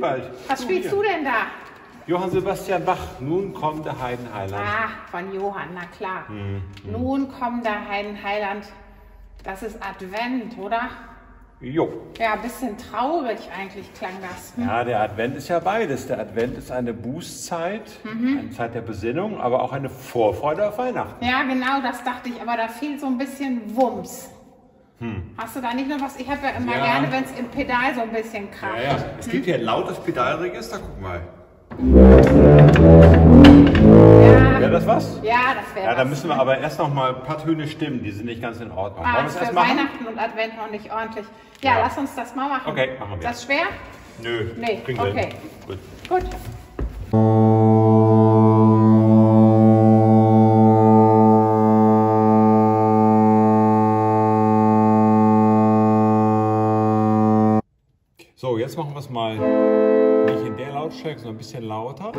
Willibald. Was spielst du denn da? Johann Sebastian Bach, nun kommt der Heidenheiland. Ah, von Johann, na klar. Nun kommt der Heidenheiland. Das ist Advent, oder? Jo. Ja, ein bisschen traurig eigentlich klang das. Ja, der Advent ist ja beides. Der Advent ist eine Bußzeit, eine Zeit der Besinnung, aber auch eine Vorfreude auf Weihnachten. Ja, genau, das dachte ich, aber da fehlt so ein bisschen Wumms. Hast du da nicht noch was? Ich habe ja immer gerne, wenn es im Pedal so ein bisschen kracht. Ja, ja. Es gibt hier ein lautes Pedalregister, guck mal. Ja, Wäre das was? ja, das wäre Ja, da was. müssen wir aber erst noch mal ein paar Töne stimmen, die sind nicht ganz in Ordnung. Wollen wir es für erst machen? Weihnachten und Advent noch nicht ordentlich. Ja, Ja. lass uns das mal machen. Okay, machen wir. Ist das schwer? Nö, Nee, kriegen wir okay. hin. Gut. Gut. So, jetzt machen wir es mal nicht in der Lautstärke, sondern ein bisschen lauter.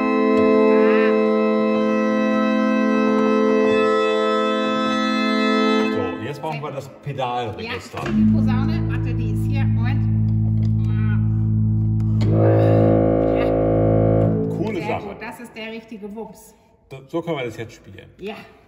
So, jetzt brauchen wir das Ja, Pedalregister. die Posaune, warte, die ist hier. Moment. Ja, Coole sehr Sache. gut, das ist der richtige Wumms. So können wir das jetzt spielen. Ja.